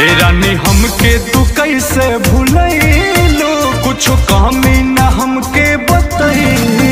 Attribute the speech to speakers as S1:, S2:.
S1: रानी हमके तू कैसे भूलैलो, कुछ कमी न हमके बतैलो।